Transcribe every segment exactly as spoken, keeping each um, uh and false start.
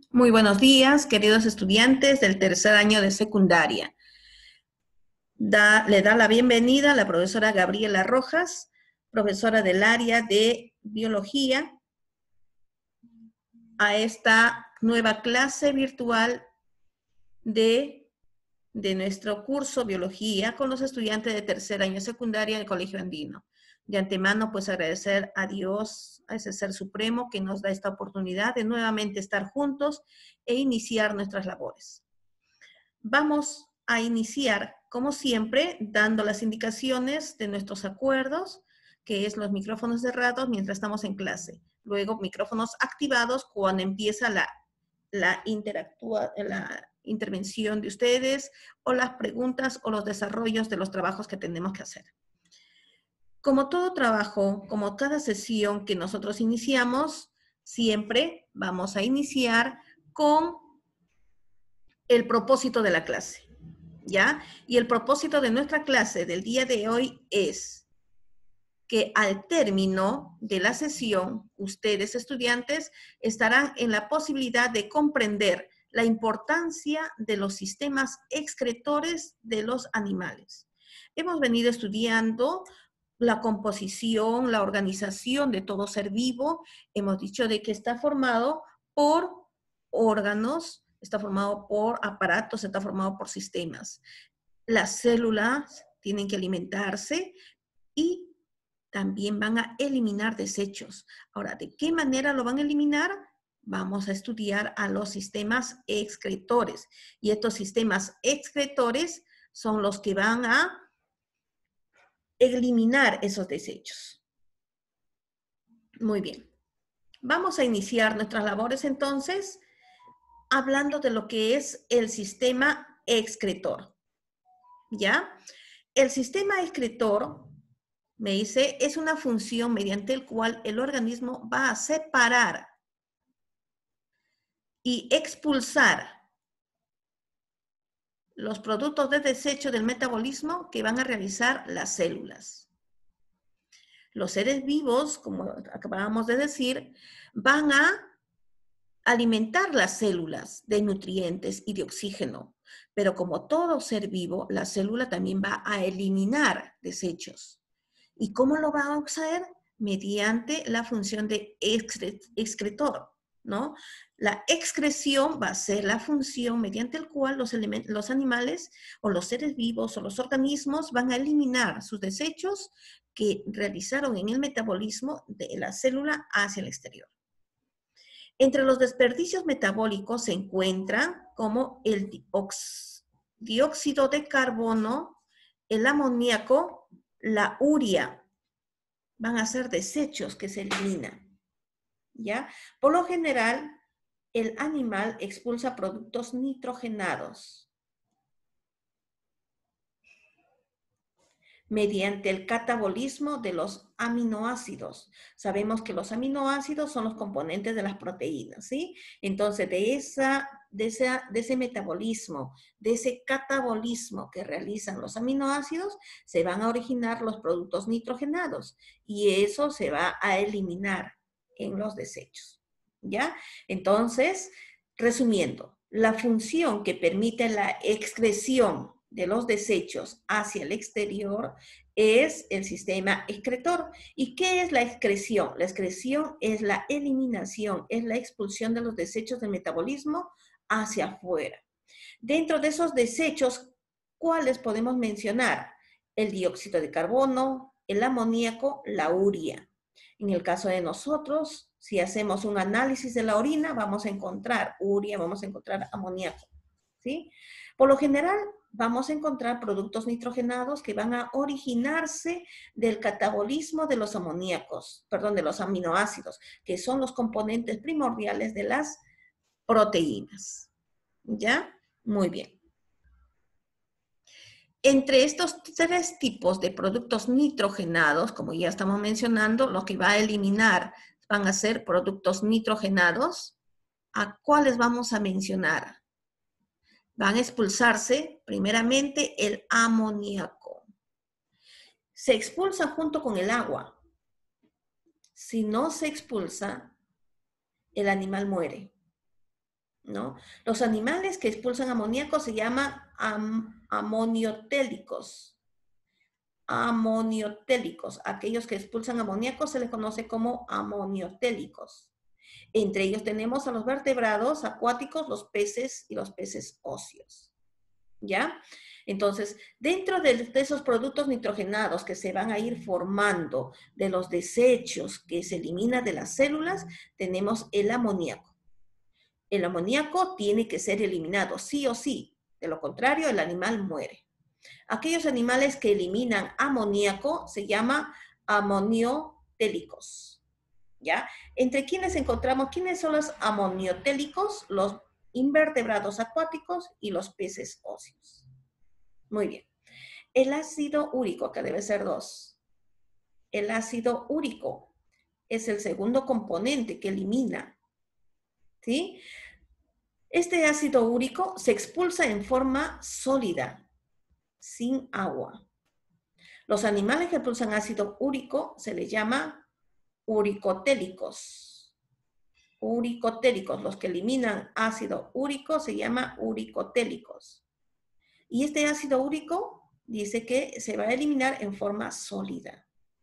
Muy buenos días, queridos estudiantes del tercer año de secundaria. Da, le da la bienvenida a la profesora Gabriela Rojas, profesora del área de biología, a esta nueva clase virtual de, de nuestro curso biología con los estudiantes de tercer año de secundaria del Colegio Andino. De antemano, pues agradecer a Dios, a ese Ser Supremo que nos da esta oportunidad de nuevamente estar juntos e iniciar nuestras labores. Vamos a iniciar, como siempre, dando las indicaciones de nuestros acuerdos, que es los micrófonos cerrados mientras estamos en clase. Luego, micrófonos activados cuando empieza la, la, interactua, la intervención de ustedes o las preguntas o los desarrollos de los trabajos que tenemos que hacer. Como todo trabajo, como cada sesión que nosotros iniciamos, siempre vamos a iniciar con el propósito de la clase, ¿ya? Y el propósito de nuestra clase del día de hoy es que al término de la sesión, ustedes estudiantes estarán en la posibilidad de comprender la importancia de los sistemas excretores de los animales. Hemos venido estudiando la composición, la organización de todo ser vivo. Hemos dicho de que está formado por órganos, está formado por aparatos, está formado por sistemas. Las células tienen que alimentarse y también van a eliminar desechos. Ahora, ¿de qué manera lo van a eliminar? Vamos a estudiar a los sistemas excretores. Y estos sistemas excretores son los que van a eliminar esos desechos. Muy bien. Vamos a iniciar nuestras labores entonces hablando de lo que es el sistema excretor. ¿Ya? El sistema excretor, me dice, es una función mediante el cual el organismo va a separar y expulsar los productos de desecho del metabolismo que van a realizar las células. Los seres vivos, como acabamos de decir, van a alimentar las células de nutrientes y de oxígeno, pero como todo ser vivo, la célula también va a eliminar desechos. ¿Y cómo lo va a hacer? Mediante la función de excretor, ¿no? La excreción va a ser la función mediante la cual los, los animales o los seres vivos o los organismos van a eliminar sus desechos que realizaron en el metabolismo de la célula hacia el exterior. Entre los desperdicios metabólicos se encuentran como el dióxido de carbono, el amoníaco, la urea. Van a ser desechos que se eliminan, ¿ya? Por lo general, el animal expulsa productos nitrogenados mediante el catabolismo de los aminoácidos. Sabemos que los aminoácidos son los componentes de las proteínas, ¿sí? Entonces, de, esa, de, esa, de ese metabolismo, de ese catabolismo que realizan los aminoácidos, se van a originar los productos nitrogenados y eso se va a eliminar en los desechos, ¿ya? Entonces, resumiendo, la función que permite la excreción de los desechos hacia el exterior es el sistema excretor. ¿Y qué es la excreción? La excreción es la eliminación, es la expulsión de los desechos del metabolismo hacia afuera. Dentro de esos desechos, ¿cuáles podemos mencionar? El dióxido de carbono, el amoníaco, la urea. En el caso de nosotros, si hacemos un análisis de la orina, vamos a encontrar urea, vamos a encontrar amoníaco, ¿sí? Por lo general, vamos a encontrar productos nitrogenados que van a originarse del catabolismo de los amoníacos, perdón, de los aminoácidos, que son los componentes primordiales de las proteínas. ¿Ya? Muy bien. Entre estos tres tipos de productos nitrogenados, como ya estamos mencionando, lo que va a eliminar van a ser productos nitrogenados. ¿A cuáles vamos a mencionar? Van a expulsarse primeramente el amoníaco. Se expulsa junto con el agua. Si no se expulsa, el animal muere. ¿no? Los animales que expulsan amoníaco se llaman am amoniotélicos. Amoniotélicos. Aquellos que expulsan amoníaco se les conoce como amoniotélicos. Entre ellos tenemos a los vertebrados acuáticos, los peces y los peces óseos. ¿Ya? Entonces, dentro de, de esos productos nitrogenados que se van a ir formando de los desechos que se eliminan de las células, tenemos el amoníaco. El amoníaco tiene que ser eliminado sí o sí. De lo contrario, el animal muere. Aquellos animales que eliminan amoníaco se llama amoniotélicos. ¿Ya? ¿Entre quiénes encontramos? ¿Quiénes son los amoniotélicos? Los invertebrados acuáticos y los peces óseos. Muy bien. El ácido úrico, que debe ser dos. El ácido úrico es el segundo componente que elimina. ¿Sí? Este ácido úrico se expulsa en forma sólida, sin agua. Los animales que expulsan ácido úrico se les llama uricotélicos. Uricotélicos. Los que eliminan ácido úrico se llama uricotélicos. Y este ácido úrico dice que se va a eliminar en forma sólida.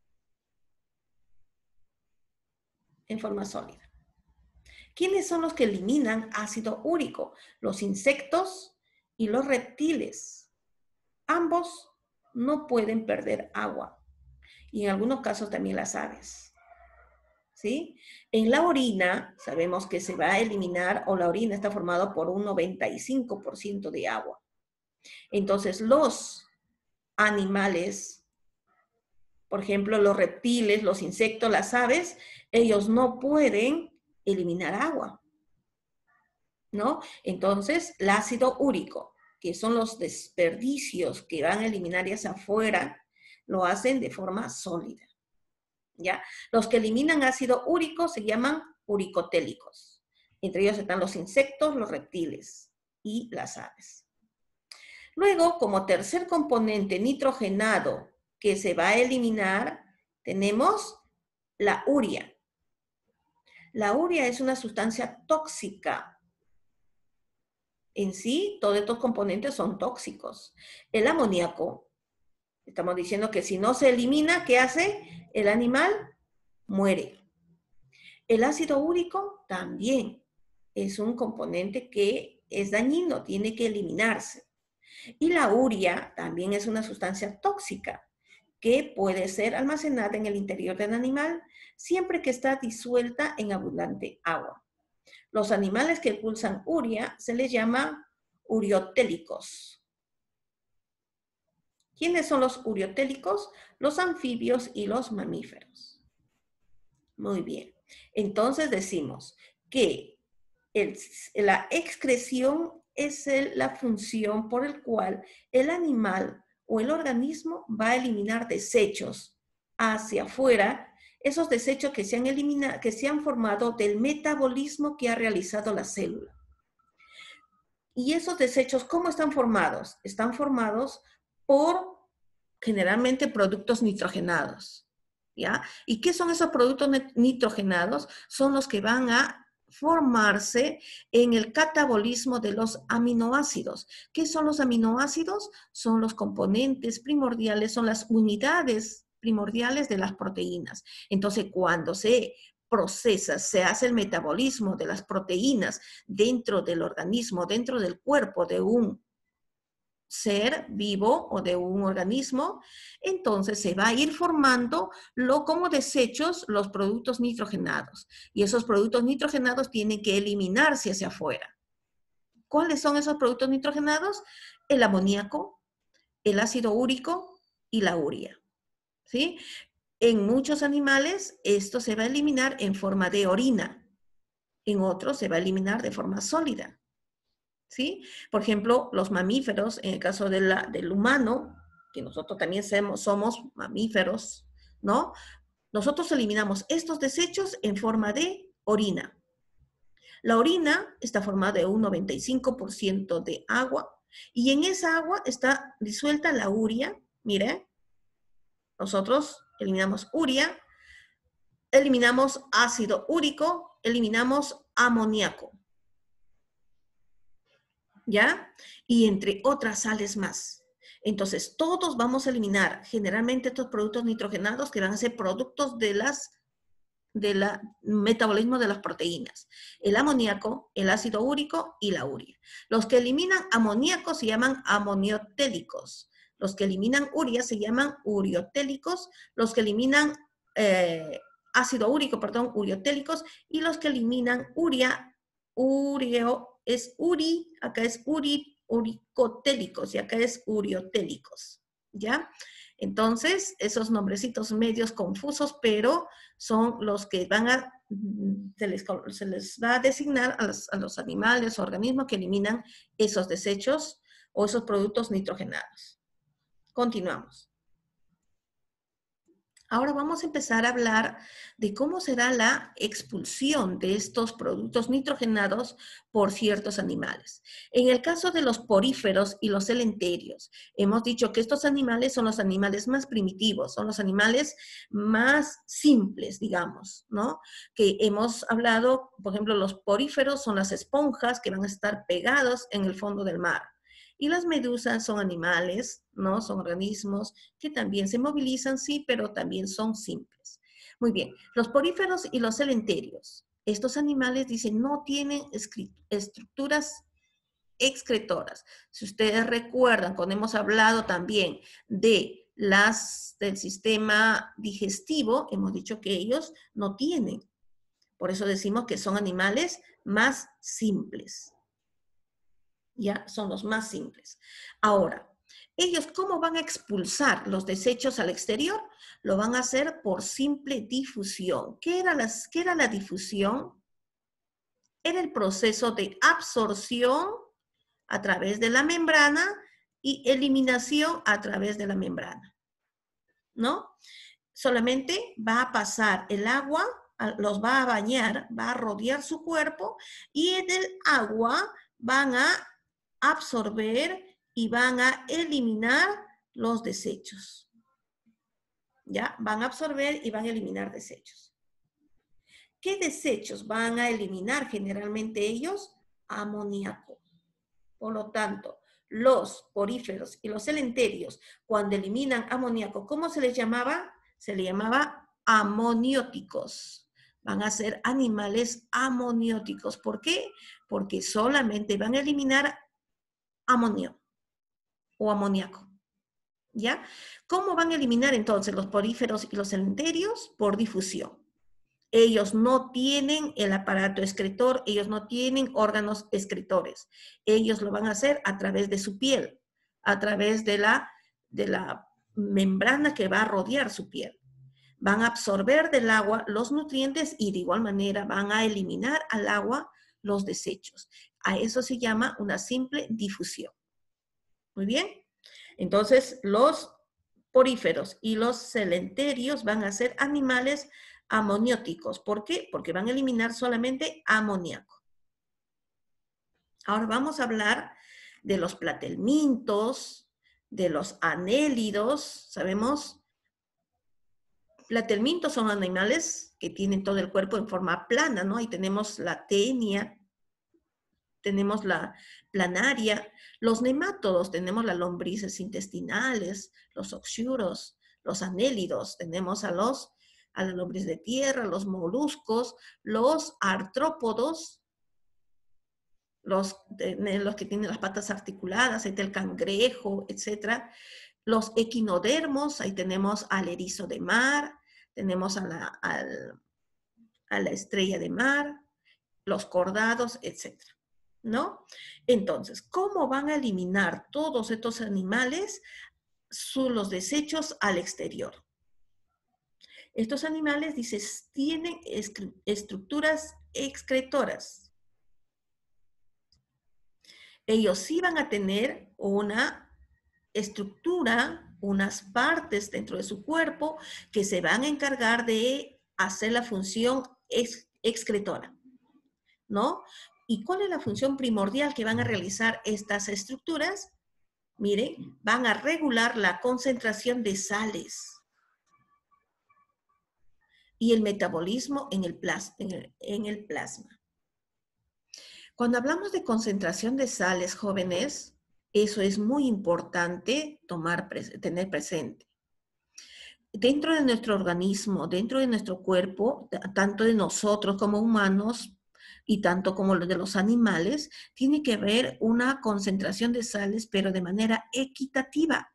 En forma sólida. ¿Quiénes son los que eliminan ácido úrico? Los insectos y los reptiles. Ambos no pueden perder agua. Y en algunos casos también las aves. ¿Sí? En la orina sabemos que se va a eliminar, o la orina está formada por un noventa y cinco por ciento de agua. Entonces los animales, por ejemplo los reptiles, los insectos, las aves, ellos no pueden eliminar agua, ¿no? Entonces el ácido úrico, que son los desperdicios que van a eliminar hacia afuera, lo hacen de forma sólida. ¿Ya? Los que eliminan ácido úrico se llaman uricotélicos. Entre ellos están los insectos, los reptiles y las aves. Luego, como tercer componente nitrogenado que se va a eliminar, tenemos la urea. La urea es una sustancia tóxica. En sí, todos estos componentes son tóxicos. El amoníaco, estamos diciendo que si no se elimina, ¿qué hace? El animal muere. El ácido úrico también es un componente que es dañino, tiene que eliminarse. Y la urea también es una sustancia tóxica que puede ser almacenada en el interior del animal siempre que está disuelta en abundante agua. Los animales que expulsan urea se les llama uriotélicos. ¿Quiénes son los uriotélicos? Los anfibios y los mamíferos. Muy bien. Entonces decimos que el, la excreción es el, la función por el cual el animal o el organismo va a eliminar desechos hacia afuera, esos desechos que se han eliminado, que se han formado del metabolismo que ha realizado la célula. Y esos desechos, ¿cómo están formados? Están formados por generalmente productos nitrogenados. ¿Ya? ¿Y qué son esos productos nitrogenados? Son los que van a formarse en el catabolismo de los aminoácidos. ¿Qué son los aminoácidos? Son los componentes primordiales, son las unidades primordiales de las proteínas. Entonces, cuando se procesa, se hace el metabolismo de las proteínas dentro del organismo, dentro del cuerpo de un ser vivo o de un organismo, entonces se va a ir formando lo, como desechos los productos nitrogenados. Y esos productos nitrogenados tienen que eliminarse hacia afuera. ¿Cuáles son esos productos nitrogenados? El amoníaco, el ácido úrico y la urea. ¿Sí? En muchos animales esto se va a eliminar en forma de orina. En otros se va a eliminar de forma sólida. ¿Sí? Por ejemplo, los mamíferos, en el caso de la, del humano, que nosotros también somos, somos mamíferos, ¿no? Nosotros eliminamos estos desechos en forma de orina. La orina está formada de un noventa y cinco por ciento de agua y en esa agua está disuelta la urea. Mire, nosotros eliminamos urea, eliminamos ácido úrico, eliminamos amoníaco. ¿ya? Y entre otras sales más. Entonces, todos vamos a eliminar generalmente estos productos nitrogenados que van a ser productos de las del metabolismo de las proteínas. El amoníaco, el ácido úrico y la urea. Los que eliminan amoníaco se llaman amoniotélicos. Los que eliminan urea se llaman uriotélicos. Los que eliminan eh, ácido úrico, perdón, uriotélicos. Y los que eliminan urea, ureo, es uri, acá es uri, uricotélicos y acá es uriotélicos. ¿Ya? Entonces, esos nombrecitos medios confusos, pero son los que van a, se les, se les va a designar a los, a los animales o organismos que eliminan esos desechos o esos productos nitrogenados. Continuamos. Ahora vamos a empezar a hablar de cómo será la expulsión de estos productos nitrogenados por ciertos animales. En el caso de los poríferos y los celenterios, hemos dicho que estos animales son los animales más primitivos, son los animales más simples, digamos, ¿no? Que hemos hablado, por ejemplo, los poríferos son las esponjas que van a estar pegados en el fondo del mar. Y las medusas son animales, ¿no? Son organismos que también se movilizan, sí, pero también son simples. Muy bien, los poríferos y los celenterios. Estos animales, dicen, no tienen estructuras excretoras. Si ustedes recuerdan, cuando hemos hablado también de las del sistema digestivo, hemos dicho que ellos no tienen. Por eso decimos que son animales más simples. Ya son los más simples. Ahora, ellos, ¿cómo van a expulsar los desechos al exterior? Lo van a hacer por simple difusión. ¿Qué era, las, qué era la difusión? Era el proceso de absorción a través de la membrana y eliminación a través de la membrana, ¿no? Solamente va a pasar el agua, los va a bañar, va a rodear su cuerpo y en el agua van a absorber y van a eliminar los desechos. ¿Ya? Van a absorber y van a eliminar desechos. ¿Qué desechos van a eliminar generalmente ellos? Amoníaco. Por lo tanto, los poríferos y los celenterios, cuando eliminan amoníaco, ¿cómo se les llamaba? Se les llamaba amonióticos. Van a ser animales amonióticos. ¿Por qué? Porque solamente van a eliminar amonio o amoníaco, ¿ya? ¿Cómo van a eliminar entonces los poríferos y los celenterios? Por difusión. Ellos no tienen el aparato excretor, ellos no tienen órganos excretores. Ellos lo van a hacer a través de su piel, a través de la, de la membrana que va a rodear su piel. Van a absorber del agua los nutrientes y de igual manera van a eliminar al agua los desechos. A eso se llama una simple difusión. Muy bien. Entonces, los poríferos y los celenterios van a ser animales amonióticos. ¿Por qué? Porque van a eliminar solamente amoníaco. Ahora vamos a hablar de los platelmintos, de los anélidos. Sabemos, platelmintos son animales que tienen todo el cuerpo en forma plana, ¿no? Ahí tenemos la tenia, tenemos la planaria, los nemátodos, tenemos las lombrices intestinales, los oxyuros, los anélidos, tenemos a los a las lombrices de tierra, los moluscos, los artrópodos, los, los que tienen las patas articuladas, ahí está el cangrejo, etcétera. Los equinodermos, ahí tenemos al erizo de mar, tenemos a la, al, a la estrella de mar, los cordados, etcétera. ¿No? Entonces, ¿cómo van a eliminar todos estos animales los desechos al exterior? Estos animales, dices, tienen estructuras excretoras. Ellos sí van a tener una estructura, unas partes dentro de su cuerpo que se van a encargar de hacer la función ex excretora, ¿no? ¿Y cuál es la función primordial que van a realizar estas estructuras? Miren, van a regular la concentración de sales y el metabolismo en el, plas en el, en el plasma. Cuando hablamos de concentración de sales, jóvenes, eso es muy importante tomar, tener presente. Dentro de nuestro organismo, dentro de nuestro cuerpo, tanto de nosotros como humanos y tanto como los de los animales, tiene que haber una concentración de sales, pero de manera equitativa.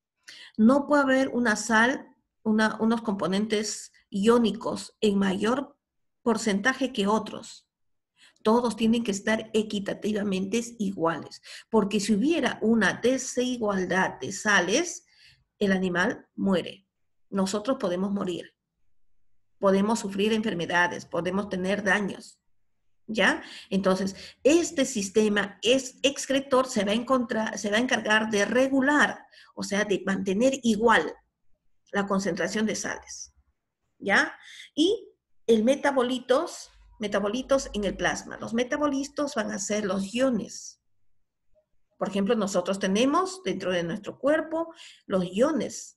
No puede haber una sal, una, unos componentes iónicos en mayor porcentaje que otros. Todos tienen que estar equitativamente iguales, porque si hubiera una desigualdad de sales, el animal muere. Nosotros podemos morir, podemos sufrir enfermedades, podemos tener daños, ¿ya? Entonces, este sistema es excretor se va a encontrar, se va a encargar de regular, o sea, de mantener igual la concentración de sales, ¿ya? Y el metabolitos, metabolitos en el plasma. Los metabolitos van a ser los iones. Por ejemplo, nosotros tenemos dentro de nuestro cuerpo los iones.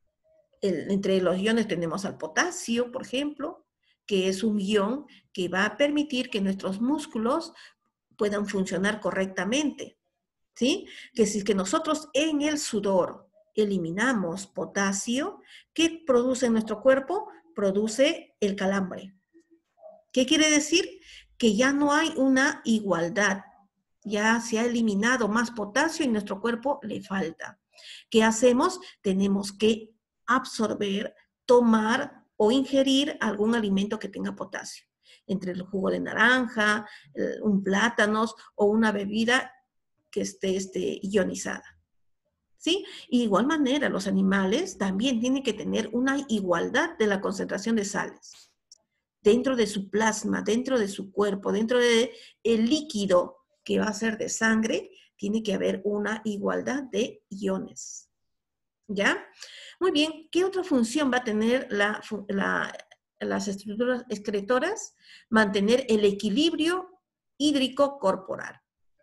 El, entre los iones tenemos al potasio, por ejemplo, que es un ion que va a permitir que nuestros músculos puedan funcionar correctamente, ¿sí? Que si que nosotros en el sudor eliminamos potasio, ¿qué produce en nuestro cuerpo? Produce el calambre. ¿Qué quiere decir? Que ya no hay una igualdad. Ya se ha eliminado más potasio y nuestro cuerpo le falta. ¿Qué hacemos? Tenemos que absorber, tomar o ingerir algún alimento que tenga potasio. Entre el jugo de naranja, un plátano o una bebida que esté, esté ionizada. ¿Sí? Y de igual manera, los animales también tienen que tener una igualdad de la concentración de sales. Dentro de su plasma, dentro de su cuerpo, dentro del líquido que va a ser de sangre, tiene que haber una igualdad de iones. ¿Ya? Muy bien, ¿qué otra función va a tener la, la, las estructuras excretoras? Mantener el equilibrio hídrico corporal.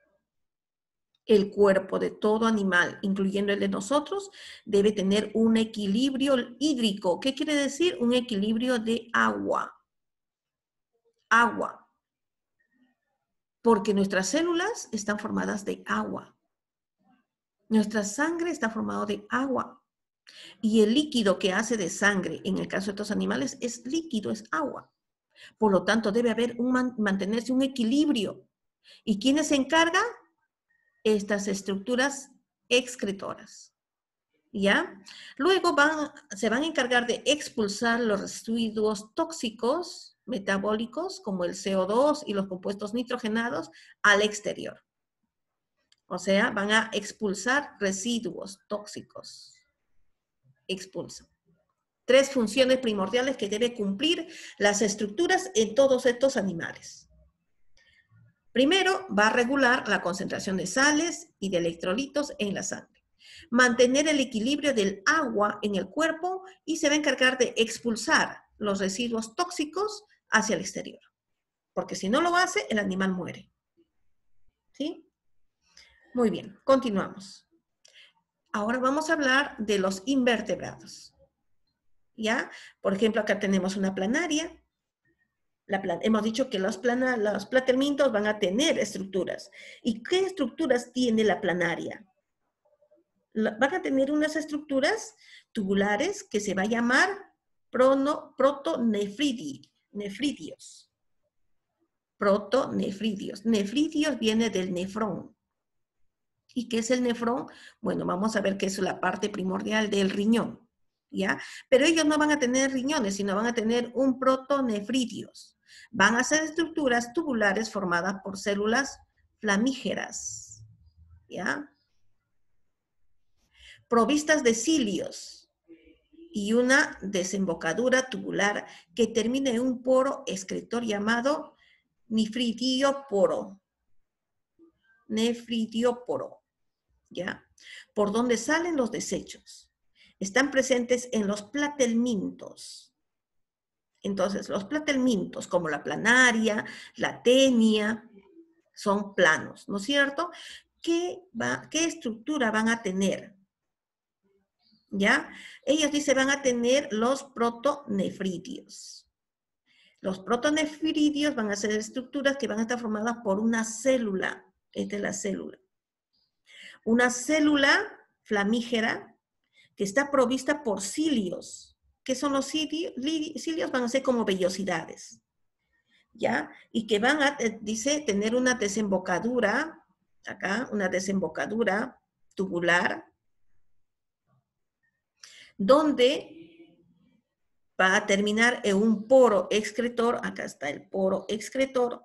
El cuerpo de todo animal, incluyendo el de nosotros, debe tener un equilibrio hídrico. ¿Qué quiere decir? Un equilibrio de agua. Agua. Porque nuestras células están formadas de agua. Nuestra sangre está formada de agua. Y el líquido que hace de sangre, en el caso de estos animales, es líquido, es agua. Por lo tanto, debe haber un mantenerse un equilibrio. ¿Y quiénes se encargan? Estas estructuras excretoras. ¿Ya? Luego van, se van a encargar de expulsar los residuos tóxicos metabólicos como el C O dos y los compuestos nitrogenados al exterior. O sea, van a expulsar residuos tóxicos. Expulsan. Tres funciones primordiales que deben cumplir las estructuras en todos estos animales. Primero, va a regular la concentración de sales y de electrolitos en la sangre. Mantener el equilibrio del agua en el cuerpo y se va a encargar de expulsar los residuos tóxicos hacia el exterior. Porque si no lo hace, el animal muere. ¿Sí? Muy bien, continuamos. Ahora vamos a hablar de los invertebrados. ¿Ya? Por ejemplo, acá tenemos una planaria. La plan hemos dicho que los, plana los platelmintos van a tener estructuras. ¿Y qué estructuras tiene la planaria? La, van a tener unas estructuras tubulares que se va a llamar prono, protonefridios. Protonefridios. Nefridios viene del nefrón. ¿Y qué es el nefrón? Bueno, vamos a ver qué es la parte primordial del riñón. ¿Ya? Pero ellos no van a tener riñones, sino van a tener un protonefridios. Van a ser estructuras tubulares formadas por células flamígeras, ¿ya? Provistas de cilios y una desembocadura tubular que termina en un poro excretor llamado nefridióporo. Nefridióporo, ¿ya? Por donde salen los desechos. Están presentes en los platelmintos. Entonces, los platelmintos, como la planaria, la tenia, son planos, ¿no es cierto? ¿Qué, va, qué estructura van a tener? ¿Ya? Ellos dicen van a tener los protonefridios. Los protonefridios van a ser estructuras que van a estar formadas por una célula. Esta es la célula. Una célula flamígera que está provista por cilios. ¿Qué son los cilios? Cilios van a ser como vellosidades, ¿ya? Y que van a, dice, tener una desembocadura, acá, una desembocadura tubular, donde va a terminar en un poro excretor, acá está el poro excretor,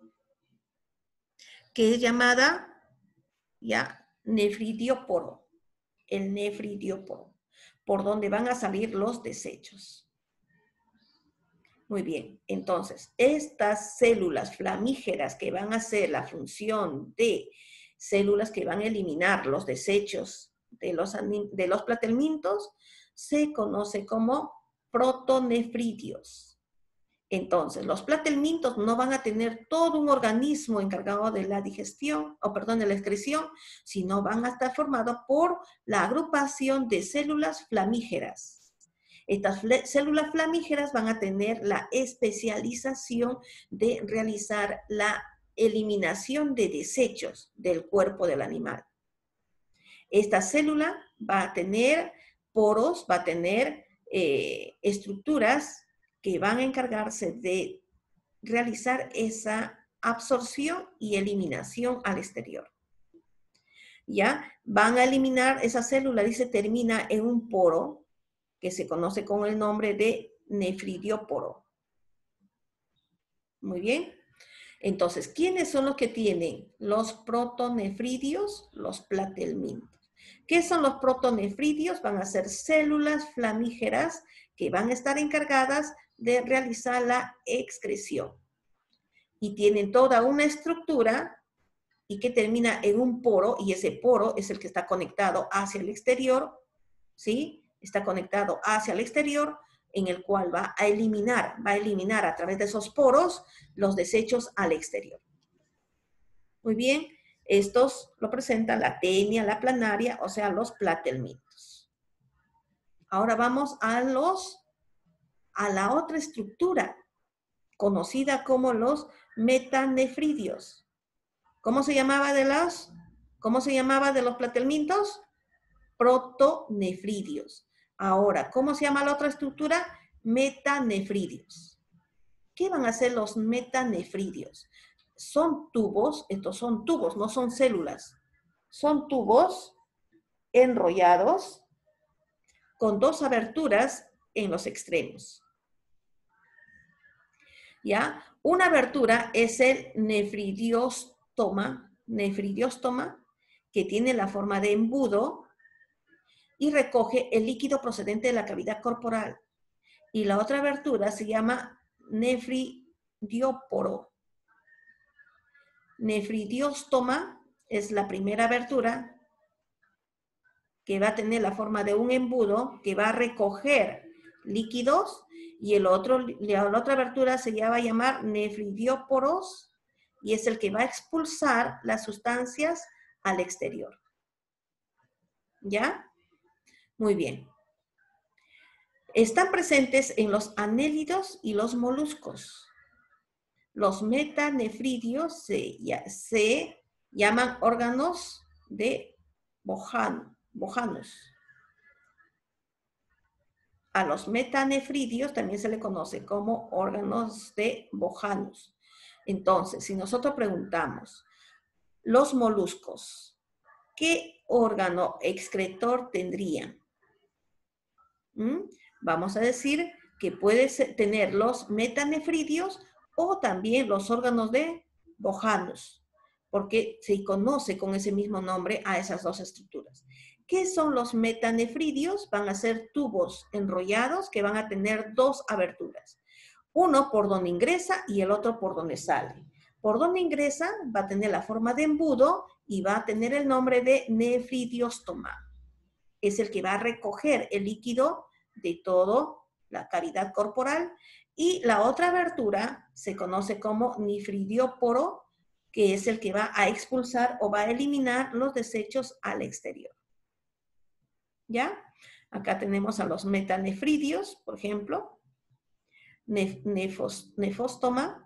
que es llamada, ya, nefridióporo, el nefridióporo, por donde van a salir los desechos. Muy bien, entonces, estas células flamígeras que van a hacer la función de células que van a eliminar los desechos de los, de los platelmintos, se conoce como protonefridios. Entonces, los platelmintos no van a tener todo un organismo encargado de la digestión, o perdón, de la excreción, sino van a estar formados por la agrupación de células flamígeras. Estas células flamígeras van a tener la especialización de realizar la eliminación de desechos del cuerpo del animal. Esta célula va a tener poros, va a tener eh, estructuras que van a encargarse de realizar esa absorción y eliminación al exterior. ¿Ya? Van a eliminar esa célula, dice, termina en un poro, que se conoce con el nombre de nefridióporo. Muy bien. Entonces, ¿quiénes son los que tienen los protonefridios? Los platelmintos. ¿Qué son los protonefridios? Van a ser células flamígeras que van a estar encargadas de realizar la excreción. Y tienen toda una estructura y que termina en un poro, y ese poro es el que está conectado hacia el exterior, ¿sí? Está conectado hacia el exterior, en el cual va a eliminar, va a eliminar a través de esos poros los desechos al exterior. Muy bien, estos lo presentan la tenia, la planaria, o sea, los platelmintos. Ahora vamos a los, a la otra estructura, conocida como los metanefridios. ¿Cómo se llamaba de los, cómo se llamaba de los platelmintos? Protonefridios. Ahora, ¿cómo se llama la otra estructura? Metanefridios. ¿Qué van a hacer los metanefridios? Son tubos, estos son tubos, no son células. Son tubos enrollados con dos aberturas en los extremos. ¿Ya? Una abertura es el nefridióstoma, nefridióstoma, que tiene la forma de embudo y recoge el líquido procedente de la cavidad corporal. Y la otra abertura se llama nefridióporo. Nefridióstoma es la primera abertura que va a tener la forma de un embudo que va a recoger líquidos, y el otro, la otra abertura se va a llamar nefridióporos y es el que va a expulsar las sustancias al exterior. ¿Ya? Muy bien. Están presentes en los anélidos y los moluscos. Los metanefridios se, se llaman órganos de Bohan, Bohanus. A los metanefridios también se le conoce como órganos de Bohanus. Entonces, si nosotros preguntamos, los moluscos, ¿qué órgano excretor tendrían? ¿Mm? Vamos a decir que puede tener los metanefridios o también los órganos de Bohanus, porque se conoce con ese mismo nombre a esas dos estructuras. ¿Qué son los metanefridios? Van a ser tubos enrollados que van a tener dos aberturas. Uno por donde ingresa y el otro por donde sale. Por donde ingresa va a tener la forma de embudo y va a tener el nombre de nefridióstoma. Es el que va a recoger el líquido de toda la cavidad corporal. Y la otra abertura se conoce como nefridióporo, que es el que va a expulsar o va a eliminar los desechos al exterior. ¿Ya? Acá tenemos a los metanefridios, por ejemplo. nef, nefos, nefóstoma,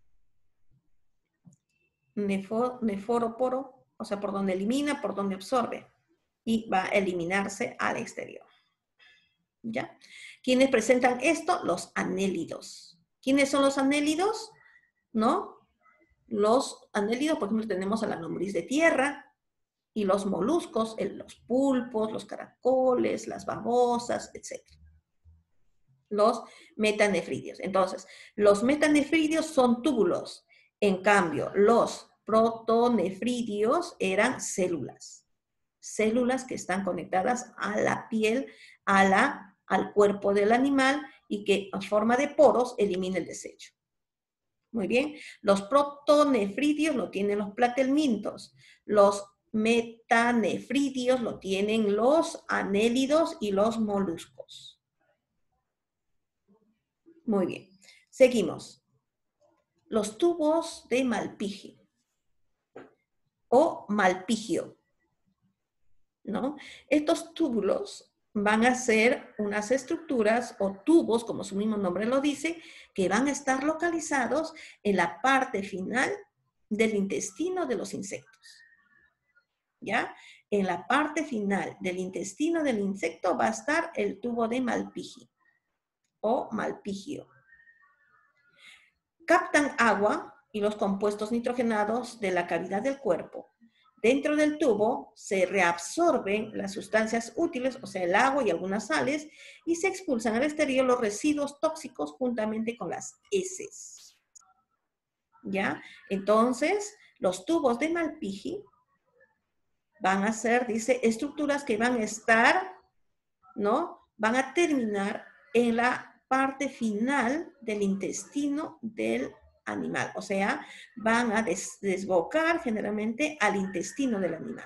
nefo, neforoporo, o sea, por donde elimina, por donde absorbe, y va a eliminarse al exterior. ¿Ya? ¿Quiénes presentan esto? Los anélidos. ¿Quiénes son los anélidos? ¿No? Los anélidos, por ejemplo, tenemos a la lombriz de tierra y los moluscos, el, los pulpos, los caracoles, las babosas, etcétera. Los metanefridios. Entonces, los metanefridios son túbulos. En cambio, los protonefridios eran células. Células que están conectadas a la piel, a la, al cuerpo del animal y que en forma de poros elimina el desecho. Muy bien. Los protonefridios lo tienen los platelmintos. Los metanefridios lo tienen los anélidos y los moluscos. Muy bien. Seguimos. Los tubos de Malpighi o Malpigio, ¿no? Estos túbulos van a ser unas estructuras o tubos, como su mismo nombre lo dice, que van a estar localizados en la parte final del intestino de los insectos. ¿Ya? En la parte final del intestino del insecto va a estar el tubo de Malpighi o Malpigio. Captan agua y los compuestos nitrogenados de la cavidad del cuerpo. Dentro del tubo se reabsorben las sustancias útiles, o sea, el agua y algunas sales, y se expulsan al exterior los residuos tóxicos juntamente con las heces. ¿Ya? Entonces, los tubos de Malpighi van a ser, dice, estructuras que van a estar, ¿no? Van a terminar en la parte final del intestino del animal. O sea, van a des desbocar generalmente al intestino del animal.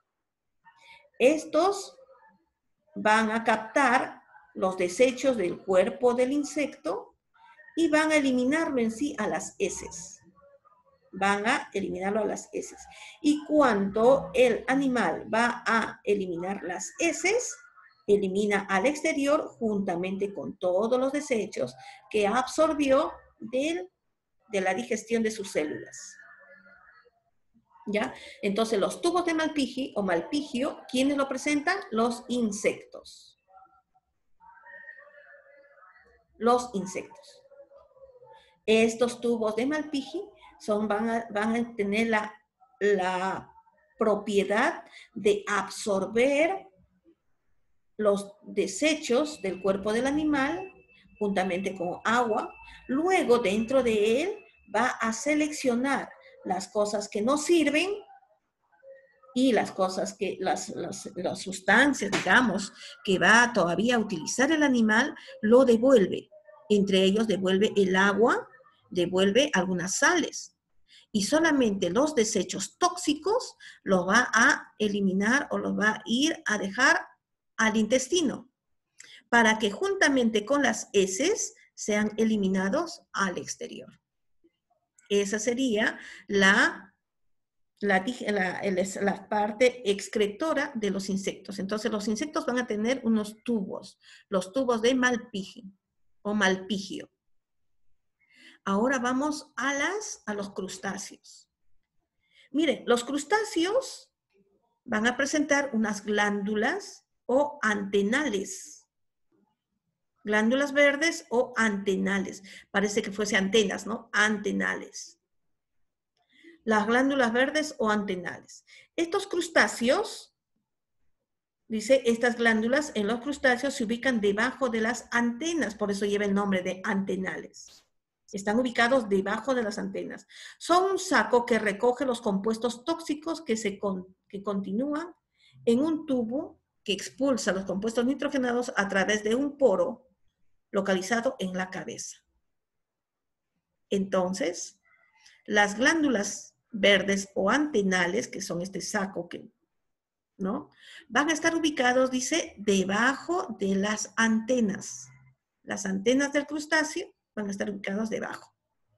Estos van a captar los desechos del cuerpo del insecto y van a eliminarlo en sí a las heces. Van a eliminarlo a las heces. Y cuando el animal va a eliminar las heces, elimina al exterior juntamente con todos los desechos que absorbió del, de la digestión de sus células. ¿Ya? Entonces, los tubos de Malpighi o Malpigio, ¿quiénes lo presentan? Los insectos. Los insectos. Estos tubos de Malpighi son, van, a, van a tener la, la propiedad de absorber los desechos del cuerpo del animal juntamente con agua. Luego, dentro de él, va a seleccionar las cosas que no sirven y las cosas que, las, las, las sustancias, digamos, que va todavía a utilizar el animal, lo devuelve. Entre ellos devuelve el agua, devuelve algunas sales. Y solamente los desechos tóxicos los va a eliminar o los va a ir a dejar al intestino, para que juntamente con las heces sean eliminados al exterior. Esa sería la, la, la, la parte excretora de los insectos. Entonces los insectos van a tener unos tubos, los tubos de Malpighi o Malpigio. Ahora vamos a, las, a los crustáceos. Miren, los crustáceos van a presentar unas glándulas o antenales. Glándulas verdes o antenales. Parece que fuese antenas, ¿no? Antenales. Las glándulas verdes o antenales. Estos crustáceos, dice, estas glándulas en los crustáceos se ubican debajo de las antenas, por eso lleva el nombre de antenales. Están ubicados debajo de las antenas. Son un saco que recoge los compuestos tóxicos que, se con, que continúan en un tubo que expulsa los compuestos nitrogenados a través de un poro localizado en la cabeza. Entonces, las glándulas verdes o antenales, que son este saco que, ¿no? Van a estar ubicados, dice, debajo de las antenas. Las antenas del crustáceo van a estar ubicadas debajo.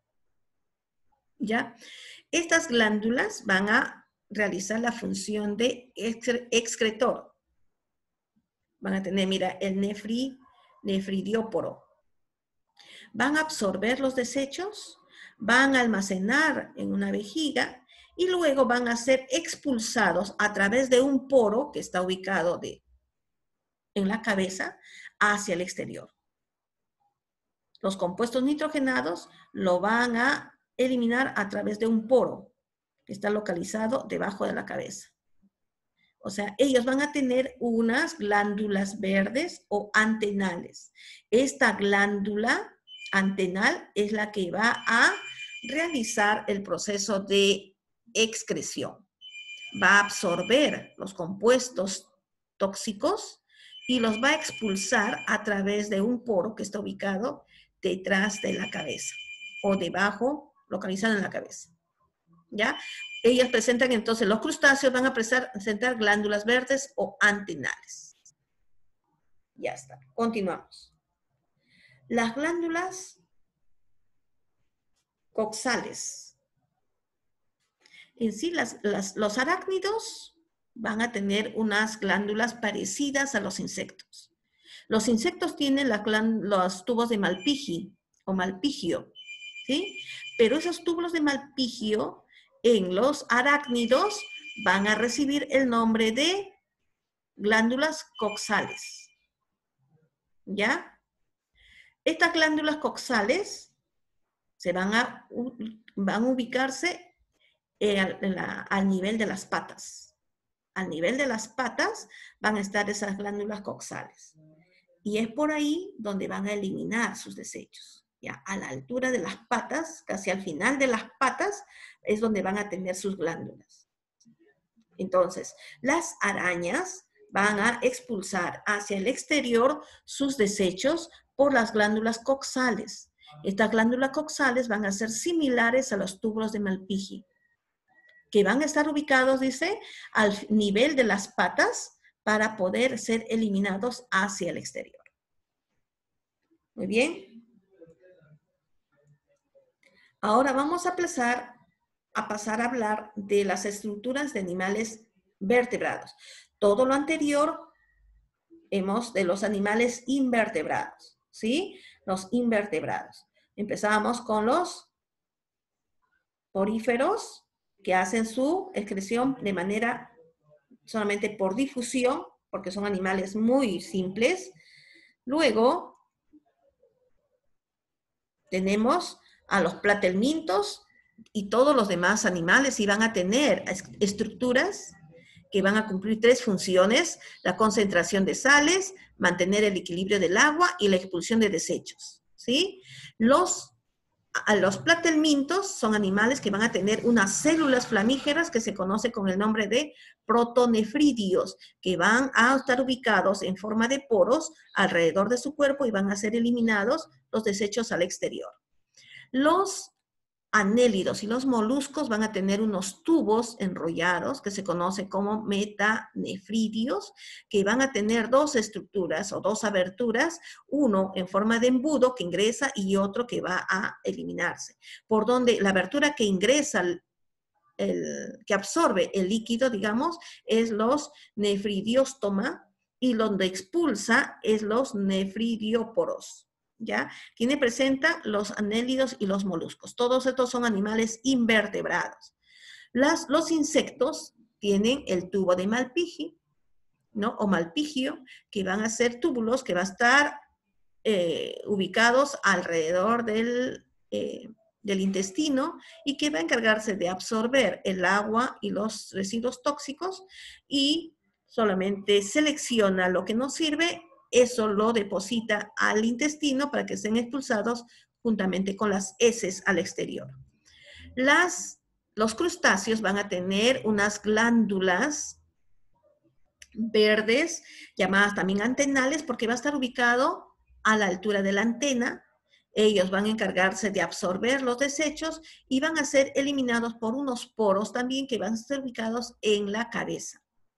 ¿Ya? Estas glándulas van a realizar la función de excretor. Van a tener, mira, el nefri, nefridióporo. van a absorber los desechos, van a almacenar en una vejiga y luego van a ser expulsados a través de un poro que está ubicado de, en la cabeza hacia el exterior. Los compuestos nitrogenados lo van a eliminar a través de un poro que está localizado debajo de la cabeza. O sea, ellos van a tener unas glándulas verdes o antenales. Esta glándula antenal es la que va a realizar el proceso de excreción. Va a absorber los compuestos tóxicos y los va a expulsar a través de un poro que está ubicado detrás de la cabeza o debajo, localizado en la cabeza. ¿Ya? Ellos presentan entonces, los crustáceos van a presentar glándulas verdes o antenales. Ya está, continuamos. Las glándulas coxales. En sí, las, las, los arácnidos van a tener unas glándulas parecidas a los insectos. Los insectos tienen la, los tubos de Malpighi o Malpigio, ¿sí? Pero esos tubos de Malpigio en los arácnidos van a recibir el nombre de glándulas coxales. ¿Ya? Estas glándulas coxales se van a, van a ubicarse en la, al nivel de las patas. Al nivel de las patas van a estar esas glándulas coxales. Y es por ahí donde van a eliminar sus desechos. Ya, a la altura de las patas, casi al final de las patas, es donde van a tener sus glándulas. Entonces, las arañas van a expulsar hacia el exterior sus desechos por las glándulas coxales. Estas glándulas coxales van a ser similares a los tubos de Malpighi, que van a estar ubicados, dice, al nivel de las patas para poder ser eliminados hacia el exterior. Muy bien. Ahora vamos a pasar, a pasar a hablar de las estructuras de animales vertebrados. Todo lo anterior hemos de los animales invertebrados, ¿sí? Los invertebrados. Empezamos con los poríferos, que hacen su excreción de manera solamente por difusión, porque son animales muy simples. Luego tenemos a los platelmintos y todos los demás animales, y van a tener estructuras que van a cumplir tres funciones: la concentración de sales, mantener el equilibrio del agua y la expulsión de desechos, ¿sí? Los, a los platelmintos son animales que van a tener unas células flamígeras que se conoce con el nombre de protonefridios, que van a estar ubicados en forma de poros alrededor de su cuerpo y van a ser eliminados los desechos al exterior. Los anélidos y los moluscos van a tener unos tubos enrollados que se conoce como metanefridios, que van a tener dos estructuras o dos aberturas, uno en forma de embudo que ingresa y otro que va a eliminarse. Por donde la abertura que ingresa, el, el, que absorbe el líquido, digamos, es los nefridiostoma, y donde expulsa es los nefridioporos. ¿Ya? Tiene presenta los anélidos y los moluscos. Todos estos son animales invertebrados. Las, los insectos tienen el tubo de Malpighi, ¿no? O Malpigio, que van a ser túbulos que van a estar eh, ubicados alrededor del, eh, del intestino y que va a encargarse de absorber el agua y los residuos tóxicos y solamente selecciona lo que no sirve. Eso lo deposita al intestino para que sean expulsados juntamente con las heces al exterior. Las, los crustáceos van a tener unas glándulas verdes, llamadas también antenales, porque va a estar ubicado a la altura de la antena. Ellos van a encargarse de absorber los desechos y van a ser eliminados por unos poros también que van a ser ubicados en la cabeza.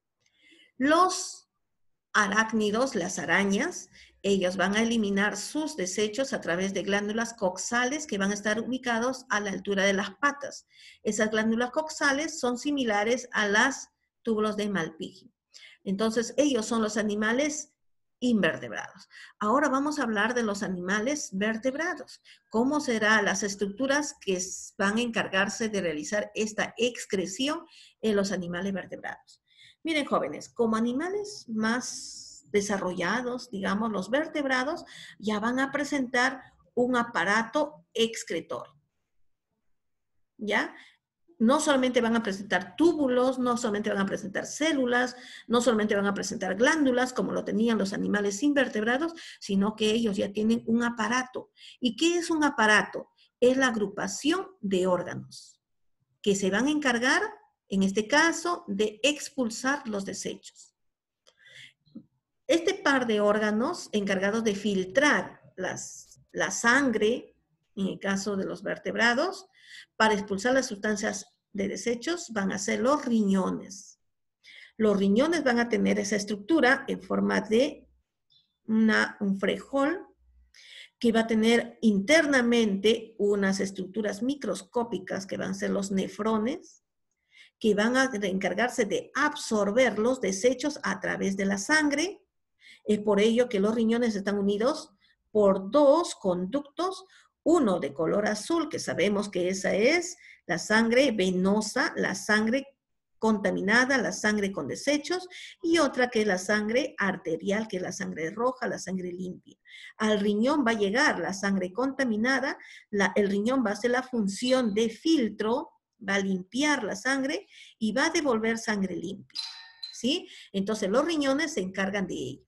Los arácnidos, las arañas, ellos van a eliminar sus desechos a través de glándulas coxales que van a estar ubicados a la altura de las patas. Esas glándulas coxales son similares a las túbulos de Malpighi. Entonces, ellos son los animales invertebrados. Ahora vamos a hablar de los animales vertebrados. ¿Cómo serán las estructuras que van a encargarse de realizar esta excreción en los animales vertebrados? Miren, jóvenes, como animales más desarrollados, digamos, los vertebrados ya van a presentar un aparato excretor. ¿Ya? No solamente van a presentar túbulos, no solamente van a presentar células, no solamente van a presentar glándulas, como lo tenían los animales invertebrados, sino que ellos ya tienen un aparato. ¿Y qué es un aparato? Es la agrupación de órganos que se van a encargar, en este caso, de expulsar los desechos. Este par de órganos encargados de filtrar las, la sangre, en el caso de los vertebrados, para expulsar las sustancias de desechos van a ser los riñones. Los riñones van a tener esa estructura en forma de una, un frejol que va a tener internamente unas estructuras microscópicas que van a ser los nefrones, que van a encargarse de absorber los desechos a través de la sangre. Es por ello que los riñones están unidos por dos conductos, uno de color azul, que sabemos que esa es la sangre venosa, la sangre contaminada, la sangre con desechos, y otra que es la sangre arterial, que es la sangre roja, la sangre limpia. Al riñón va a llegar la sangre contaminada, la, el riñón va a hacer la función de filtro, va a limpiar la sangre y va a devolver sangre limpia, ¿sí? Entonces los riñones se encargan de ello.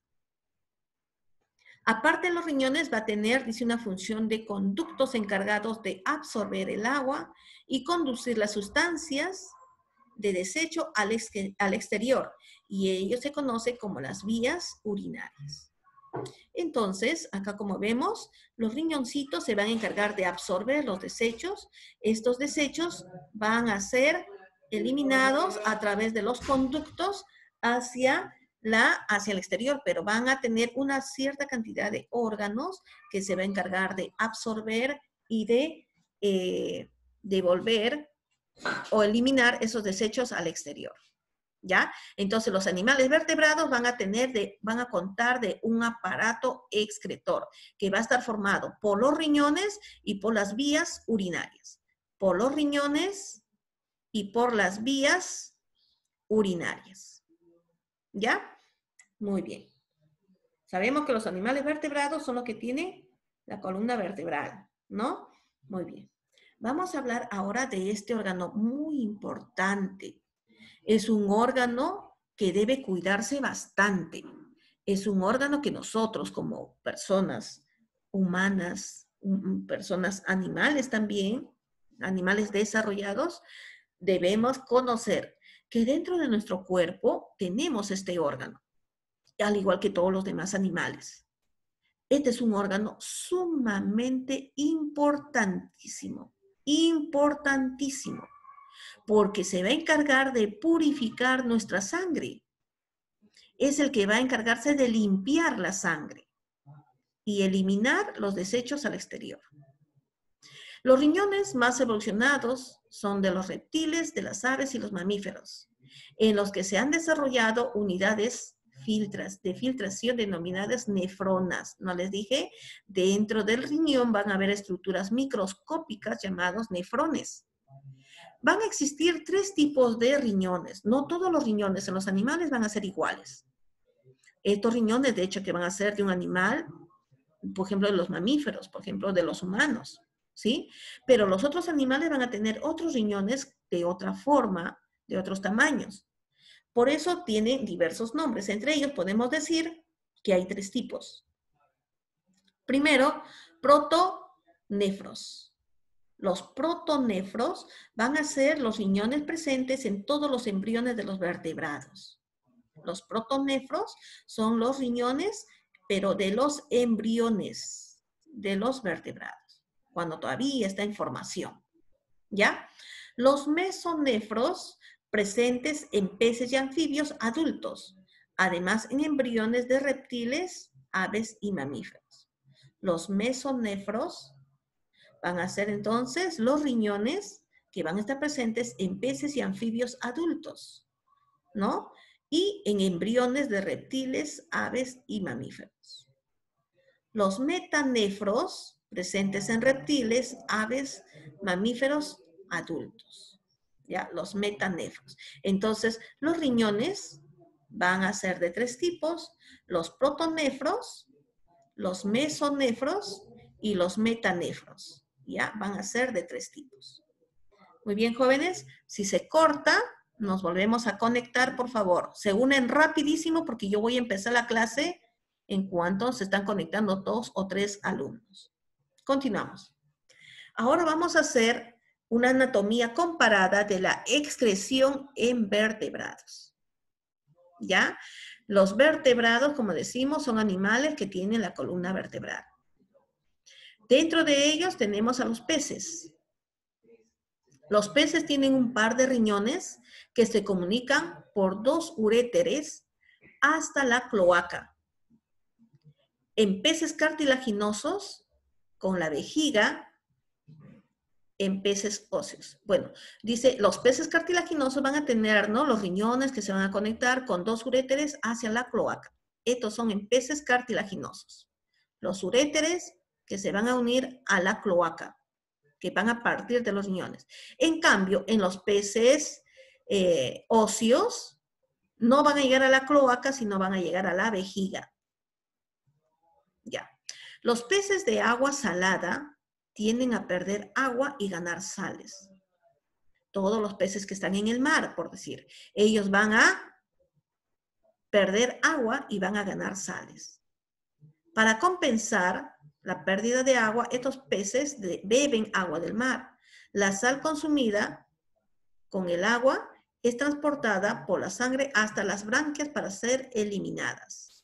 Aparte de los riñones va a tener, dice, una función de conductos encargados de absorber el agua y conducir las sustancias de desecho al, ex al exterior. Y ello se conoce como las vías urinarias. Entonces, acá como vemos, los riñoncitos se van a encargar de absorber los desechos. Estos desechos van a ser eliminados a través de los conductos hacia La, hacia el exterior, pero van a tener una cierta cantidad de órganos que se va a encargar de absorber y de eh, devolver o eliminar esos desechos al exterior, ¿ya? Entonces los animales vertebrados van a tener, de, van a contar de un aparato excretor que va a estar formado por los riñones y por las vías urinarias. Por los riñones y por las vías urinarias. ¿Ya? Muy bien. Sabemos que los animales vertebrados son los que tienen la columna vertebral, ¿no? Muy bien. Vamos a hablar ahora de este órgano muy importante. Es un órgano que debe cuidarse bastante. Es un órgano que nosotros como personas humanas, personas animales también, animales desarrollados, debemos conocer que dentro de nuestro cuerpo tenemos este órgano, al igual que todos los demás animales. Este es un órgano sumamente importantísimo, importantísimo, porque se va a encargar de purificar nuestra sangre. Es el que va a encargarse de limpiar la sangre y eliminar los desechos al exterior. Los riñones más evolucionados son de los reptiles, de las aves y los mamíferos, en los que se han desarrollado unidades filtras, de filtración denominadas nefronas. ¿No les dije? Dentro del riñón van a haber estructuras microscópicas llamadas nefrones. Van a existir tres tipos de riñones. No todos los riñones en los animales van a ser iguales. Estos riñones, de hecho, que van a ser de un animal, por ejemplo, de los mamíferos, por ejemplo, de los humanos, ¿sí? Pero los otros animales van a tener otros riñones de otra forma, de otros tamaños. Por eso tienen diversos nombres. Entre ellos podemos decir que hay tres tipos. Primero, protonefros. Los protonefros van a ser los riñones presentes en todos los embriones de los vertebrados. Los protonefros son los riñones, pero de los embriones de los vertebrados, cuando todavía está en formación, ¿ya? Los mesonefros presentes en peces y anfibios adultos, además en embriones de reptiles, aves y mamíferos. Los mesonefros van a ser entonces los riñones que van a estar presentes en peces y anfibios adultos, ¿no? y en embriones de reptiles, aves y mamíferos. Los metanefros presentes en reptiles, aves, mamíferos, adultos. ¿Ya? Los metanefros. Entonces, los riñones van a ser de tres tipos: los protonefros, los mesonefros y los metanefros. ¿Ya? Van a ser de tres tipos. Muy bien, jóvenes. Si se corta, nos volvemos a conectar, por favor. Se unen rapidísimo porque yo voy a empezar la clase en cuanto se están conectando dos o tres alumnos. Continuamos. Ahora vamos a hacer una anatomía comparada de la excreción en vertebrados. ¿Ya? Los vertebrados, como decimos, son animales que tienen la columna vertebral. Dentro de ellos tenemos a los peces. Los peces tienen un par de riñones que se comunican por dos uréteres hasta la cloaca. En peces cartilaginosos, con la vejiga. En peces óseos. Bueno, dice, los peces cartilaginosos van a tener, ¿no?, los riñones que se van a conectar con dos uréteres hacia la cloaca. Estos son en peces cartilaginosos. Los uréteres que se van a unir a la cloaca, que van a partir de los riñones. En cambio, en los peces eh, óseos, no van a llegar a la cloaca, sino van a llegar a la vejiga. Ya. Los peces de agua salada tienden a perder agua y ganar sales. Todos los peces que están en el mar, por decir, ellos van a perder agua y van a ganar sales. Para compensar la pérdida de agua, estos peces de, beben agua del mar. La sal consumida con el agua es transportada por la sangre hasta las branquias para ser eliminadas.